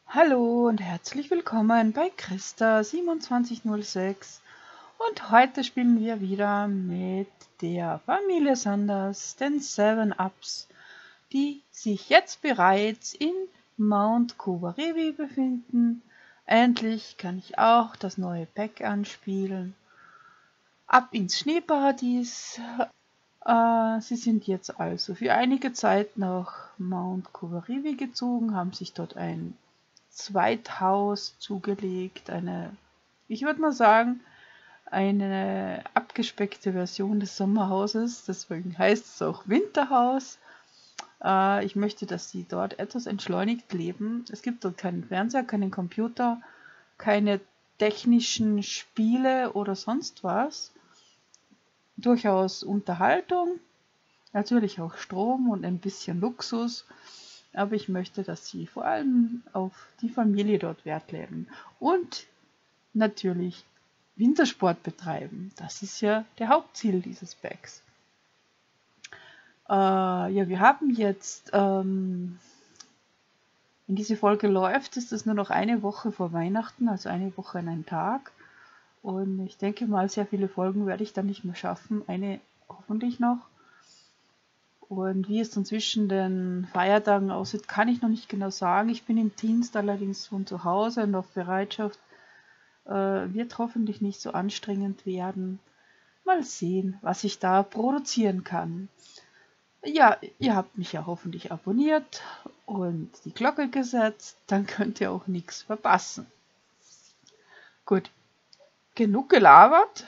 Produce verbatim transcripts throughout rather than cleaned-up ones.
Hallo und herzlich willkommen bei Christa siebenundzwanzig null sechs und heute spielen wir wieder mit der Familie Sanders, den Seven Ups, die sich jetzt bereits in Mount Kobaribi befinden. Endlich kann ich auch das neue Pack anspielen. Ab ins Schneeparadies. Äh, sie sind jetzt also für einige Zeit nach Mount Kobaribi gezogen, haben sich dort ein Zweithaus zugelegt, eine, ich würde mal sagen, eine abgespeckte Version des Sommerhauses, deswegen heißt es auch Winterhaus. Äh, ich möchte, dass sie dort etwas entschleunigt leben. Es gibt dort keinen Fernseher, keinen Computer, keine technischen Spiele oder sonst was. Durchaus Unterhaltung, natürlich auch Strom und ein bisschen Luxus. Aber ich möchte, dass sie vor allem auf die Familie dort Wert legen und natürlich Wintersport betreiben. Das ist ja der Hauptziel dieses Packs. Äh, ja, wir haben jetzt, ähm, wenn diese Folge läuft, ist es nur noch eine Woche vor Weihnachten, also eine Woche und ein Tag. Und ich denke mal, sehr viele Folgen werde ich dann nicht mehr schaffen. Eine hoffentlich noch. Und wie es dann zwischen den Feiertagen aussieht, kann ich noch nicht genau sagen. Ich bin im Dienst allerdings von zu Hause und auf Bereitschaft. Äh, wird hoffentlich nicht so anstrengend werden. Mal sehen, was ich da produzieren kann. Ja, ihr habt mich ja hoffentlich abonniert und die Glocke gesetzt. Dann könnt ihr auch nichts verpassen. Gut, genug gelabert.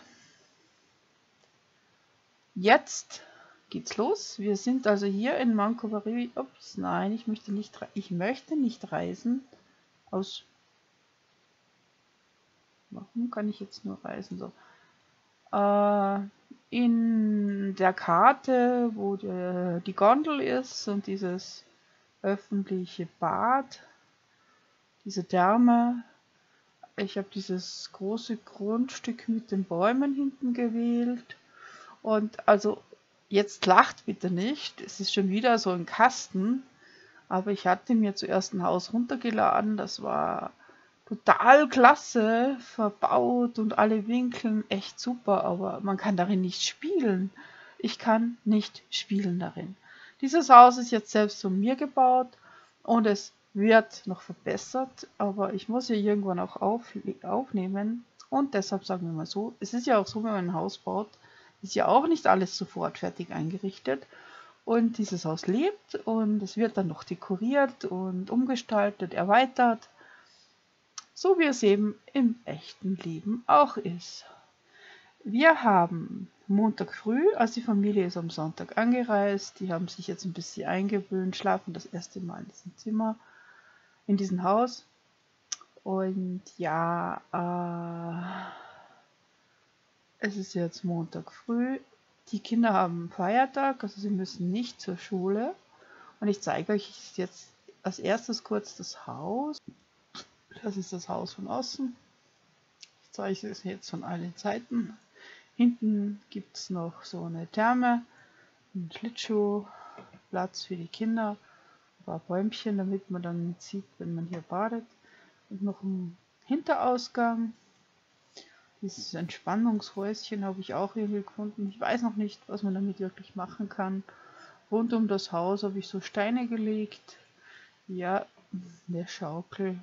Jetzt geht's los. Wir sind also hier in Mount Kobaribi. Ups, nein, ich möchte nicht, ich möchte nicht reisen. Aus. Warum kann ich jetzt nur reisen? So. Äh, in der Karte, wo der, die Gondel ist und dieses öffentliche Bad, diese Therme. Ich habe dieses große Grundstück mit den Bäumen hinten gewählt. Und also jetzt lacht bitte nicht, es ist schon wieder so ein Kasten, aber ich hatte mir zuerst ein Haus runtergeladen, das war total klasse, verbaut und alle Winkeln echt super, aber man kann darin nicht spielen. Ich kann nicht spielen darin. Dieses Haus ist jetzt selbst von mir gebaut und es wird noch verbessert, aber ich muss ja irgendwann auch auf, aufnehmen und deshalb sagen wir mal so, es ist ja auch so, wenn man ein Haus baut, ist ja auch nicht alles sofort fertig eingerichtet. Und dieses Haus lebt und es wird dann noch dekoriert und umgestaltet, erweitert, so wie es eben im echten Leben auch ist. Wir haben Montag früh, also die Familie ist am Sonntag angereist, die haben sich jetzt ein bisschen eingewöhnt, schlafen das erste Mal in diesem Zimmer, in diesem Haus. Und ja, äh, es ist jetzt Montag früh. Die Kinder haben Feiertag, also sie müssen nicht zur Schule. Und ich zeige euch jetzt als erstes kurz das Haus. Das ist das Haus von außen. Ich zeige es jetzt von allen Seiten. Hinten gibt es noch so eine Therme, einen Schlittschuhplatz für die Kinder, ein paar Bäumchen, damit man dann sieht, wenn man hier badet. Und noch ein Hinterausgang. Dieses Entspannungshäuschen habe ich auch irgendwie gefunden. Ich weiß noch nicht, was man damit wirklich machen kann. Rund um das Haus habe ich so Steine gelegt. Ja, der Schaukel.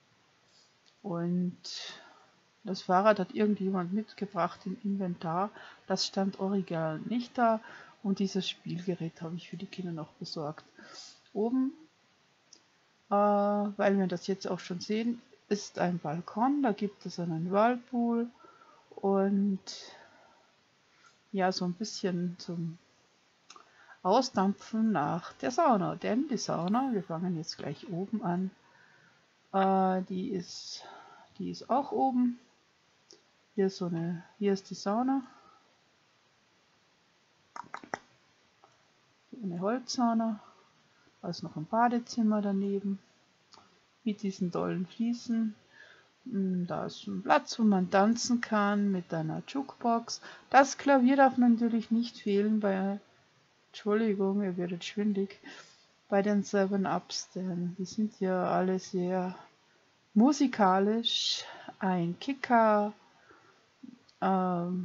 Und das Fahrrad hat irgendjemand mitgebracht im Inventar. Das stand original nicht da. Und dieses Spielgerät habe ich für die Kinder noch besorgt. Oben, äh, weil wir das jetzt auch schon sehen, ist ein Balkon. Da gibt es einen Whirlpool. Und ja, so ein bisschen zum Ausdampfen nach der Sauna. Denn die Sauna, wir fangen jetzt gleich oben an, äh, die, ist, die ist auch oben. Hier ist, so eine, hier ist die Sauna. So eine Holzsauna. Da ist noch ein Badezimmer daneben. Mit diesen tollen Fliesen. Da ist ein Platz, wo man tanzen kann mit einer Jukebox. Das Klavier darf natürlich nicht fehlen bei, Entschuldigung, ihr werdet schwindig, bei den Seven Ups, denn die sind ja alle sehr musikalisch ein Kicker, ähm,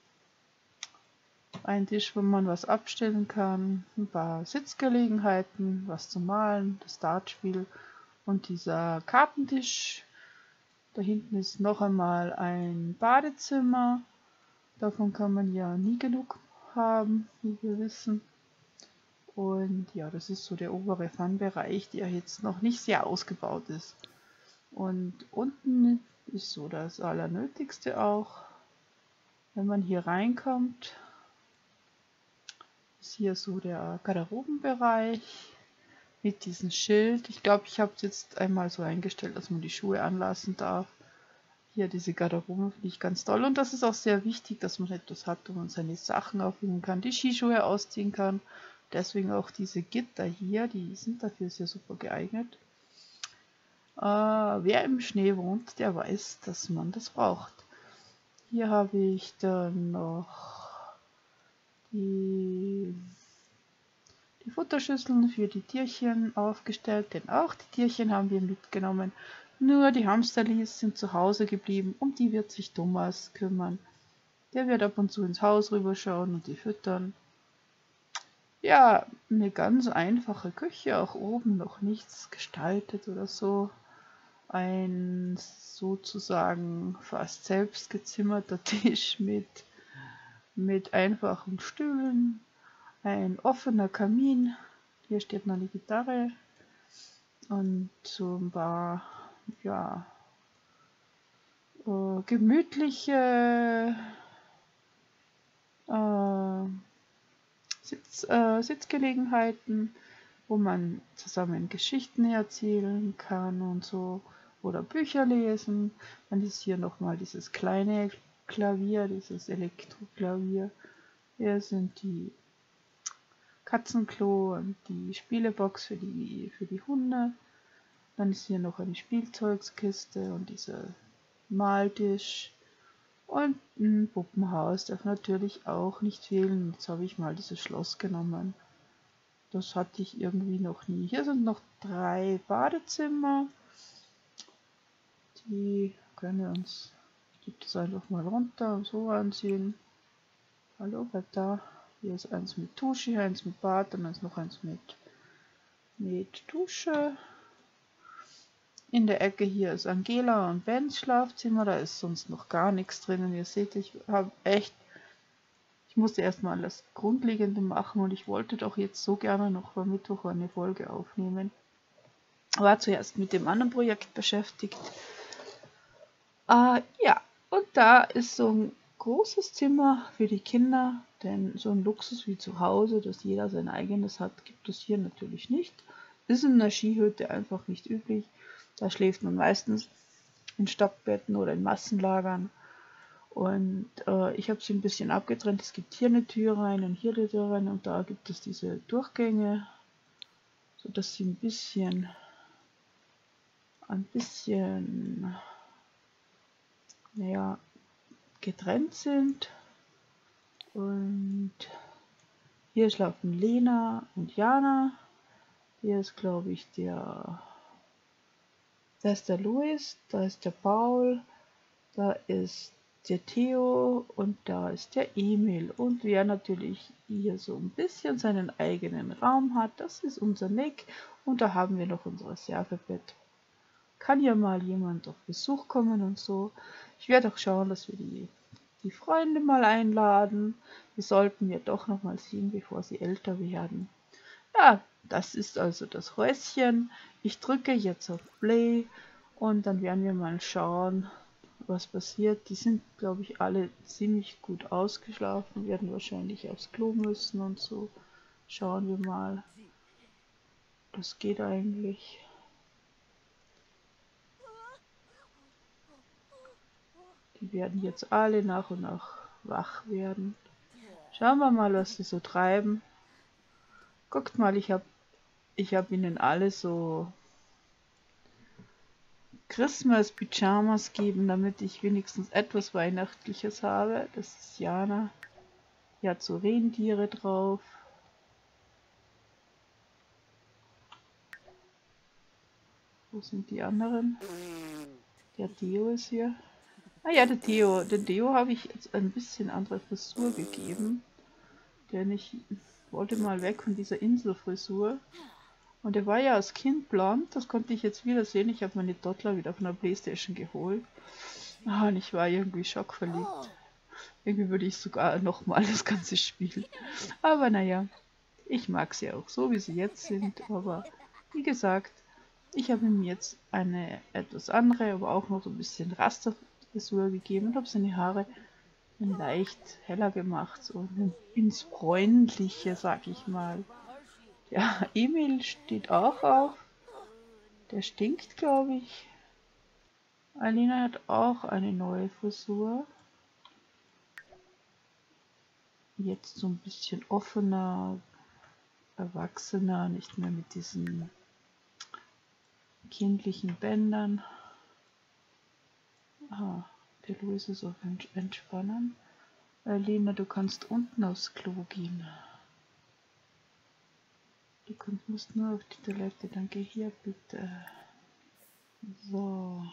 ein Tisch, wo man was abstellen kann, ein paar Sitzgelegenheiten, was zum Malen, das Dartspiel und dieser Kartentisch. Da hinten ist noch einmal ein Badezimmer. Davon kann man ja nie genug haben, wie wir wissen. Und ja, das ist so der obere Fun-Bereich, der jetzt noch nicht sehr ausgebaut ist. Und unten ist so das Allernötigste auch. Wenn man hier reinkommt, ist hier so der Garderobenbereich mit diesem Schild. Ich glaube, ich habe es jetzt einmal so eingestellt, dass man die Schuhe anlassen darf. Hier diese Garderobe finde ich ganz toll. Und das ist auch sehr wichtig, dass man etwas hat, wo man seine Sachen aufhängen kann, die Skischuhe ausziehen kann. Deswegen auch diese Gitter hier, die sind dafür sehr super geeignet. Äh, wer im Schnee wohnt, der weiß, dass man das braucht. Hier habe ich dann noch die, die Futterschüsseln für die Tierchen aufgestellt, denn auch die Tierchen haben wir mitgenommen. Nur die Hamsterlis sind zu Hause geblieben, um die wird sich Thomas kümmern. Der wird ab und zu ins Haus rüberschauen und die füttern. Ja, eine ganz einfache Küche, auch oben noch nichts gestaltet oder so. Ein sozusagen fast selbst gezimmerter Tisch mit, mit einfachen Stühlen, ein offener Kamin, hier steht noch eine Gitarre und so ein paar, ja, äh, gemütliche äh, Sitz, äh, Sitzgelegenheiten, wo man zusammen Geschichten erzählen kann und so oder Bücher lesen. Dann ist hier nochmal dieses kleine Klavier, dieses Elektroklavier. Hier sind die Katzenklo und die Spielebox für die, für die Hunde. Dann ist hier noch eine Spielzeugskiste und dieser Maltisch. Und ein Puppenhaus darf natürlich auch nicht fehlen. Jetzt habe ich mal dieses Schloss genommen. Das hatte ich irgendwie noch nie. Hier sind noch drei Badezimmer. Die können wir uns, ich gebe das einfach mal runter und so ansehen. Hallo, bleib da. Hier ist eins mit Dusche, eins mit Bad und dann ist noch eins mit, mit Dusche. In der Ecke hier ist Angela und Bens Schlafzimmer. Da ist sonst noch gar nichts drinnen. Ihr seht, ich habe echt, ich musste erstmal das Grundlegende machen und ich wollte doch jetzt so gerne noch am Mittwoch eine Folge aufnehmen. War zuerst mit dem anderen Projekt beschäftigt. Äh, ja, und da ist so ein großes Zimmer für die Kinder, denn so ein Luxus wie zu Hause, dass jeder sein eigenes hat, gibt es hier natürlich nicht. Ist in einer Skihütte einfach nicht üblich. Da schläft man meistens in Stockbetten oder in Massenlagern. Und äh, ich habe sie ein bisschen abgetrennt. Es gibt hier eine Tür rein und hier eine Tür rein und da gibt es diese Durchgänge, sodass sie ein bisschen, ein bisschen, naja, getrennt sind. Und hier schlafen Lena und Jana. Hier ist, glaube ich, der, da ist der Luis, da ist der Paul, da ist der Theo und da ist der Emil. Und wer natürlich hier so ein bisschen seinen eigenen Raum hat, das ist unser Nick. Und da haben wir noch unser Reservebett. Kann ja mal jemand auf Besuch kommen und so. Ich werde auch schauen, dass wir die, die Freunde mal einladen. Die sollten wir doch noch mal sehen, bevor sie älter werden. Ja, das ist also das Häuschen. Ich drücke jetzt auf Play und dann werden wir mal schauen, was passiert. Die sind, glaube ich, alle ziemlich gut ausgeschlafen, werden wahrscheinlich aufs Klo müssen und so. Schauen wir mal. Das geht eigentlich. Die werden jetzt alle nach und nach wach werden. Schauen wir mal, was sie so treiben. Guckt mal, ich habe ich hab ihnen alle so Christmas-Pyjamas geben, damit ich wenigstens etwas Weihnachtliches habe. Das ist Jana. Hier hat so Rentiere drauf. Wo sind die anderen? Der Theo ist hier. Ah ja, der Theo. Den Theo habe ich jetzt ein bisschen andere Frisur gegeben. Denn ich wollte mal weg von dieser Inselfrisur. Und der war ja als Kind blond. Das konnte ich jetzt wieder sehen. Ich habe meine Dottler wieder von der Playstation geholt. Ah, und ich war irgendwie schockverliebt. Irgendwie würde ich sogar nochmal das ganze spielen. Aber naja, ich mag sie auch so, wie sie jetzt sind. Aber wie gesagt, ich habe ihm jetzt eine etwas andere, aber auch noch so ein bisschen Rasterfrisur gegeben und habe seine Haare leicht heller gemacht, so ins Bräunliche, sag ich mal. Ja, Emil steht auch auf. Der stinkt, glaube ich. Alina hat auch eine neue Frisur. Jetzt so ein bisschen offener, erwachsener, nicht mehr mit diesen kindlichen Bändern. Ah, der Louis ist auf Entspannen. Alina, du kannst unten aufs Klo gehen. Du kannst, musst nur auf die Toilette, dann geh hier bitte. So.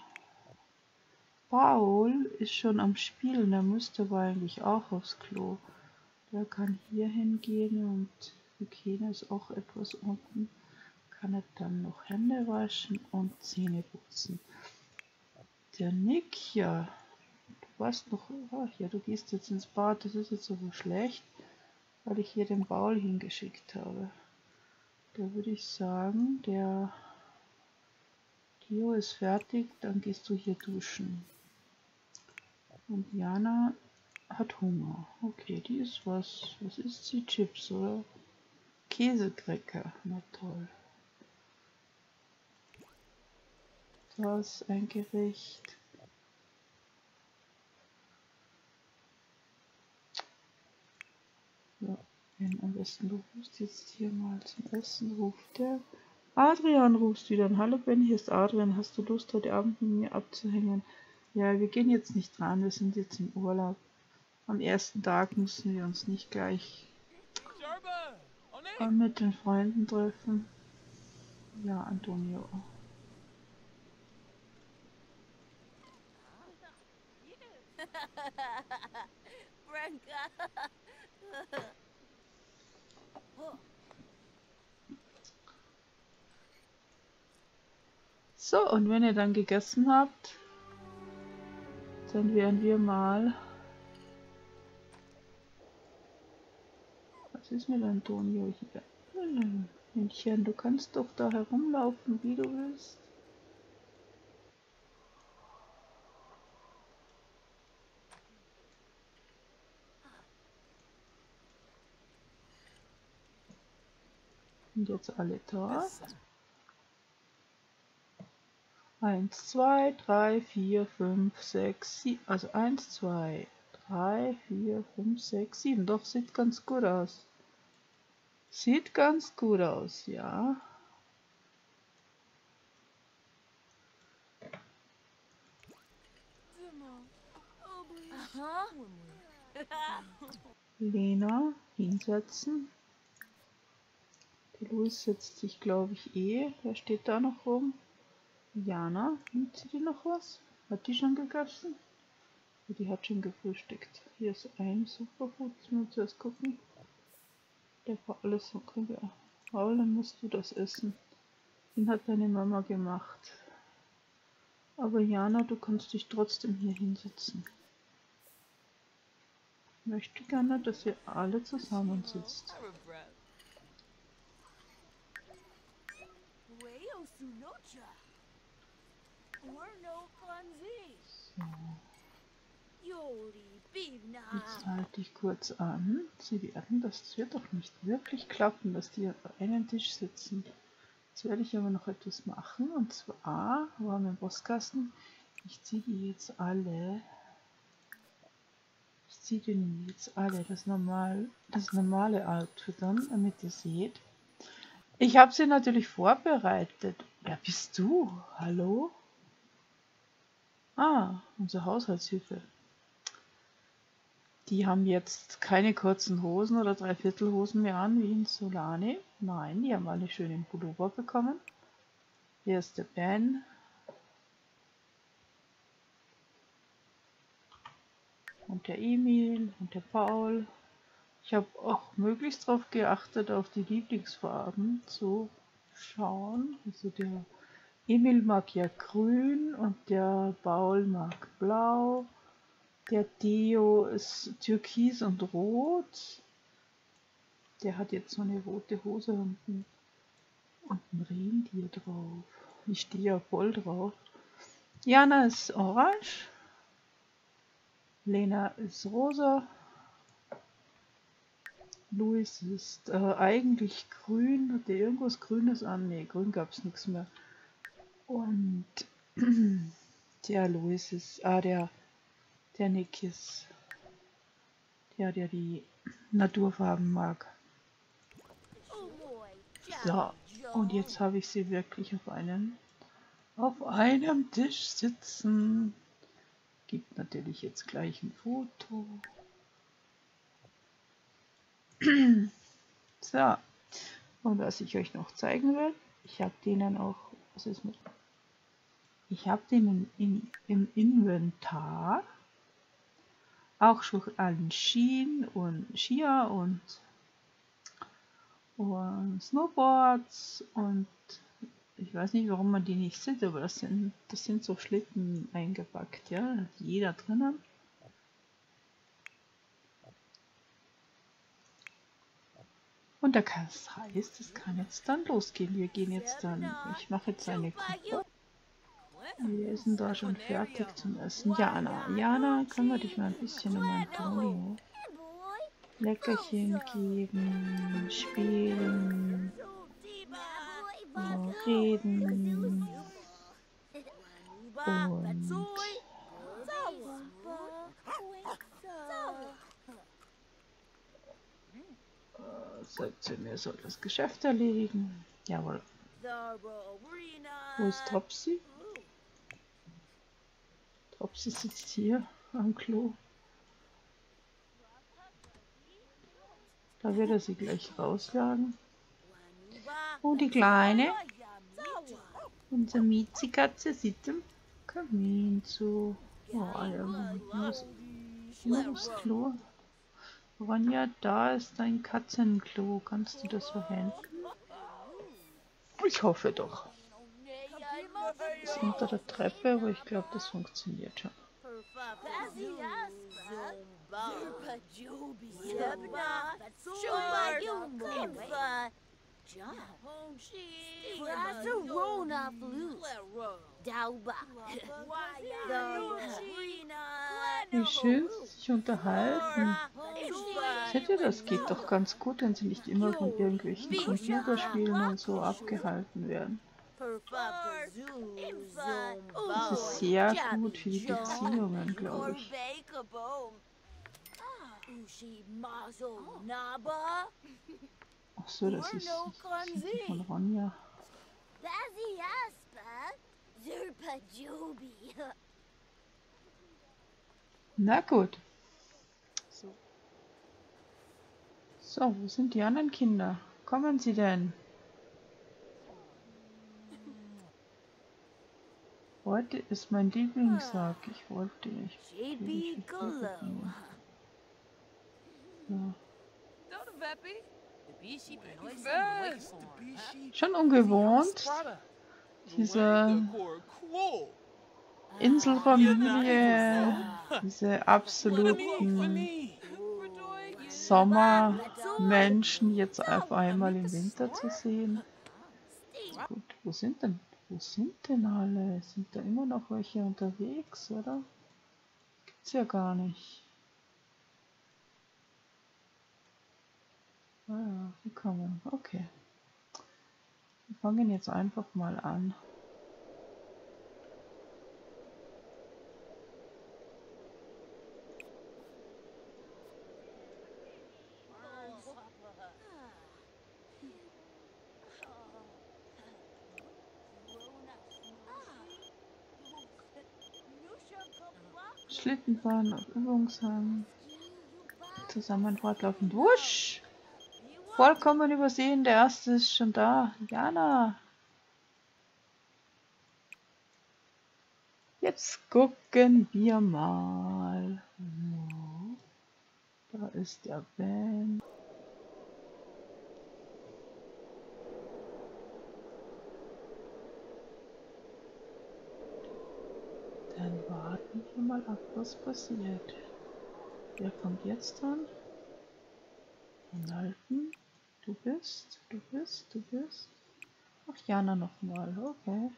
Paul ist schon am Spielen, der müsste aber eigentlich auch aufs Klo. Der kann hier hingehen und Hygiene ist auch etwas unten. Kann er dann noch Hände waschen und Zähne putzen. Der Nick, ja, du warst noch, ach ja, du gehst jetzt ins Bad, das ist jetzt aber schlecht, weil ich hier den Paul hingeschickt habe. Da würde ich sagen, der Theo ist fertig, dann gehst du hier duschen. Und Jana hat Hunger. Okay, die ist was. Was isst sie? Chips, oder? Käsekrecker. Na toll. Das ist ein Gericht. Ja, wenn am besten du rufst jetzt hier mal zum Essen, ruft der. Adrian rufst wieder an. Hallo Ben, hier ist Adrian. Hast du Lust, heute Abend mit mir abzuhängen? Ja, wir gehen jetzt nicht dran, wir sind jetzt im Urlaub. Am ersten Tag müssen wir uns nicht gleich mit den Freunden treffen. Ja, Antonio. So, und wenn ihr dann gegessen habt, dann werden wir mal... Was ist mit Antonio hier? Männchen, du kannst doch da herumlaufen, wie du willst. Und jetzt alle da. eins, zwei, drei, vier, fünf, sechs, sieben. Also eins, zwei, drei, vier, fünf, sechs, sieben. Doch, sieht ganz gut aus. Sieht ganz gut aus, ja. Lena, hinsetzen. Der Louis setzt sich, glaube ich, eh. Wer steht da noch rum? Jana, nimmt sie dir noch was? Hat die schon gegessen? Ja, die hat schon gefrühstückt. Hier ist ein Superfood. Jetzt müssen wir zuerst gucken. Der war alles so kriege. Paul, dann musst du das essen. Den hat deine Mama gemacht. Aber Jana, du kannst dich trotzdem hier hinsetzen. Ich möchte gerne, dass ihr alle zusammensitzt. So. Jetzt halte ich kurz an. Sie werden, das wird doch nicht wirklich klappen, dass die auf einem Tisch sitzen. Jetzt werde ich aber noch etwas machen. Und zwar war mein Postkasten. Ich ziehe die jetzt alle. Ich ziehe die jetzt alle das, normal, das normale Outfit an, damit ihr seht. Ich habe sie natürlich vorbereitet. Wer bist du? Hallo? Ah, unsere Haushaltshilfe. Die haben jetzt keine kurzen Hosen oder Dreiviertelhosen mehr an, wie in Solani. Nein, die haben alle schön den Pullover bekommen. Hier ist der Ben. und der Emil und der Paul. Ich habe auch möglichst darauf geachtet, auf die Lieblingsfarben zu schauen. Also der Emil mag ja grün und der Paul mag blau. Der Theo ist türkis und rot. Der hat jetzt so eine rote Hose und ein, und ein Rentier drauf. Ich stehe ja voll drauf. Jana ist orange. Lena ist rosa. Luis ist äh, eigentlich grün. Hat der irgendwas Grünes an? Ne, grün gab es nichts mehr. Und der Luis ist, ah, der, der Nick ist der, der die Naturfarben mag. So, und jetzt habe ich sie wirklich auf einem, auf einem Tisch sitzen. Gibt natürlich jetzt gleich ein Foto. So, und was ich euch noch zeigen will, ich habe denen auch, was ist mit, ich habe denen in, im Inventar auch schon allen Skien und Skier und, und Snowboards und ich weiß nicht, warum man die nicht sieht, aber das sind, das sind so Schlitten eingepackt, ja, da hat jeder drinnen. Und da kann es heißt, es kann jetzt dann losgehen. Wir gehen jetzt dann, ich mache jetzt eine Gruppe. Wir sind da schon fertig zum Essen. Jana, Jana, können wir dich mal ein bisschen um Antonio Leckerchen geben, spielen, reden und Mir soll das Geschäft erledigen. Jawohl. Wo ist Topsy? Topsy sitzt hier am Klo. Da wird er sie gleich rausladen. Oh, die Kleine, unsere Miezi-Katze, sitzt im Kamin zu. Oh, ja, muss, muss Klo. Ronja, da ist dein Katzenklo. Kannst du das verwenden? Ich hoffe doch. Ist unter der Treppe, aber ich glaube, das funktioniert schon. Wie schön sie sich unterhalten. Seht ihr, das geht doch ganz gut, wenn sie nicht immer von irgendwelchen Computerspielen und so abgehalten werden. Das ist sehr gut für die Beziehungen, glaube ich. Ach so, das ist, das ist die von Ronja. Na gut. So. So, wo sind die anderen Kinder? Kommen sie denn? Heute ist mein Lieblingstag. Ich wollte ich, ich ja. Schon ungewohnt, diese Inselfamilie, diese absoluten Sommermenschen jetzt auf einmal im Winter zu sehen. Gut, wo sind denn, wo sind denn alle? Sind da immer noch welche unterwegs, oder? Gibt's ja gar nicht. Ah ja, die kommen. Okay. Wir fangen jetzt einfach mal an. Schlittenfahren auf Übungshang. Zusammen fortlaufend. Wusch! Vollkommen übersehen, der erste ist schon da. Jana! Jetzt gucken wir mal. Da ist der Ben. Dann warten wir mal ab, was passiert. Wer kommt jetzt dran? Anhalten. Du bist, du bist, du bist. Ach, Jana nochmal, okay.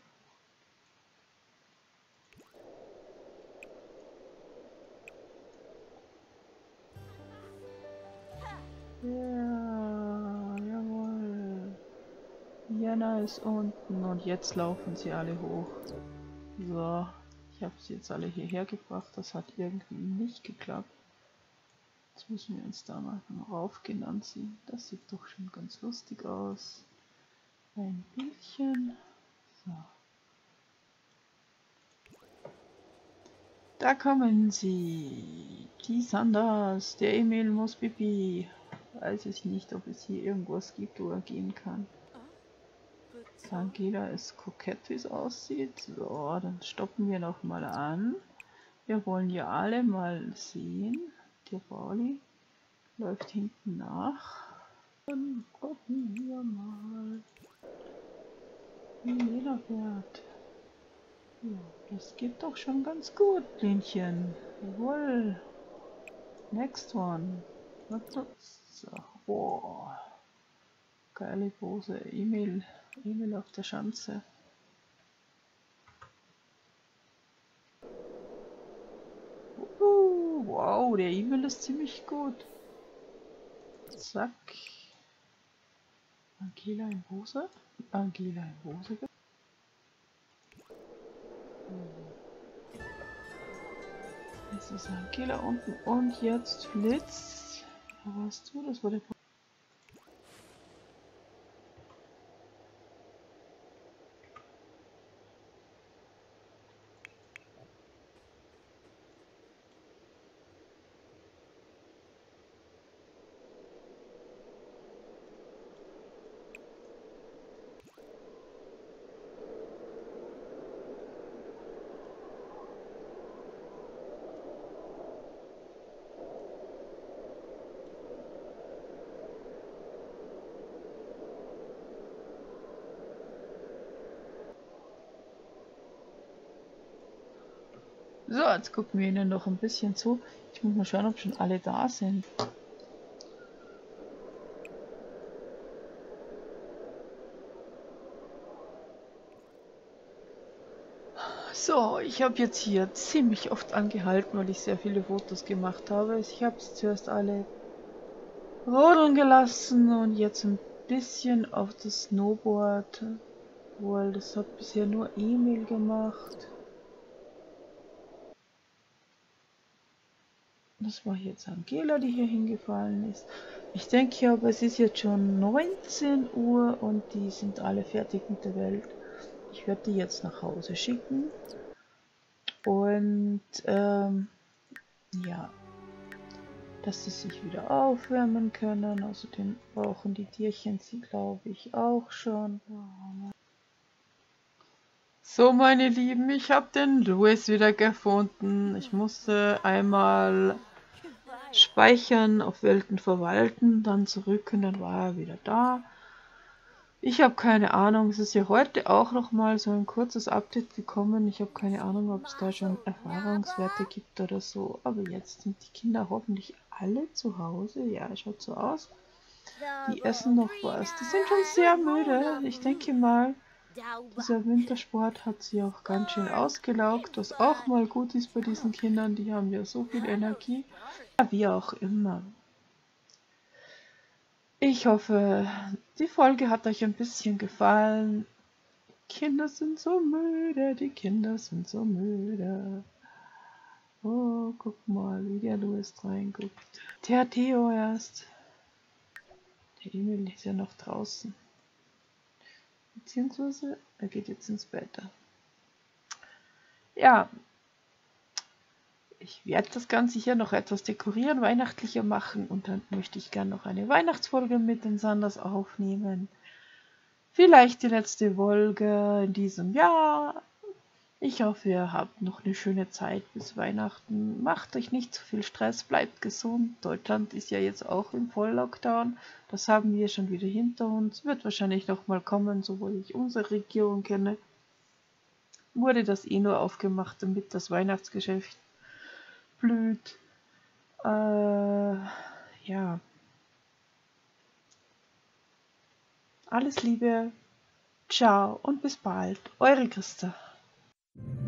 Ja, jawohl. Jana ist unten und jetzt laufen sie alle hoch. So, ich habe sie jetzt alle hierher gebracht. Das hat irgendwie nicht geklappt. Jetzt müssen wir uns da mal raufgehen ansehen. Das sieht doch schon ganz lustig aus. Ein Bildchen. So. Da kommen sie. Die Sanders. Der Emil muss pipi. Weiß ich nicht, ob es hier irgendwas gibt, wo er gehen kann. Angela ist kokett, wie es aussieht. So, dann stoppen wir noch mal an. Wir wollen ja alle mal sehen. Der Pauli läuft hinten nach. Dann gucken wir mal, wie Lena fährt. Ja, das geht doch schon ganz gut, Linchen. Jawohl. Next one. So, wow. Geile Pose. Emil. Emil auf der Schanze. Uh, wow, der Emil ist ziemlich gut. Zack. Angela in Hose. Angela in Hose. Jetzt ist Angela unten und jetzt flitzt. Wo warst du? Das war der. So, jetzt gucken wir ihnen noch ein bisschen zu. Ich muss mal schauen, ob schon alle da sind. So, ich habe jetzt hier ziemlich oft angehalten, weil ich sehr viele Fotos gemacht habe. Ich habe es zuerst alle rodeln gelassen und jetzt ein bisschen auf das Snowboard, weil das hat bisher nur Emil gemacht. Das war jetzt Angela, die hier hingefallen ist. Ich denke aber, es ist jetzt schon neunzehn Uhr und die sind alle fertig mit der Welt. Ich werde die jetzt nach Hause schicken. Und ähm, ja, dass sie sich wieder aufwärmen können. Außerdem brauchen die Tierchen sie, glaube ich, auch schon. So, meine Lieben, ich habe den Louis wieder gefunden. Ich musste einmal speichern, auf Welten verwalten, dann zurück und dann war er wieder da. Ich habe keine Ahnung, es ist ja heute auch noch mal so ein kurzes Update gekommen. Ich habe keine Ahnung, ob es da schon Erfahrungswerte gibt oder so. Aber jetzt sind die Kinder hoffentlich alle zu Hause. Ja, schaut so aus. Die essen noch was. Die sind schon sehr müde. Ich denke mal, dieser Wintersport hat sie auch ganz schön ausgelaugt. Was auch mal gut ist bei diesen Kindern. Die haben ja so viel Energie. Ja, wie auch immer. Ich hoffe, die Folge hat euch ein bisschen gefallen. Die Kinder sind so müde, die Kinder sind so müde. Oh, guck mal, wie der Louis reinguckt. Der Theo erst. Der Emil ist ja noch draußen. Beziehungsweise, er geht jetzt ins Bett. Ja. Ich werde das Ganze hier noch etwas dekorieren, weihnachtlicher machen und dann möchte ich gerne noch eine Weihnachtsfolge mit den Sanders aufnehmen. Vielleicht die letzte Folge in diesem Jahr. Ich hoffe, ihr habt noch eine schöne Zeit bis Weihnachten. Macht euch nicht zu viel Stress, bleibt gesund. Deutschland ist ja jetzt auch im Volllockdown. Das haben wir schon wieder hinter uns. Wird wahrscheinlich noch mal kommen, soweit ich unsere Regierung kenne. Wurde das eh nur aufgemacht, damit das Weihnachtsgeschäft blüht. Äh, ja. Alles Liebe, ciao und bis bald. Eure Christa.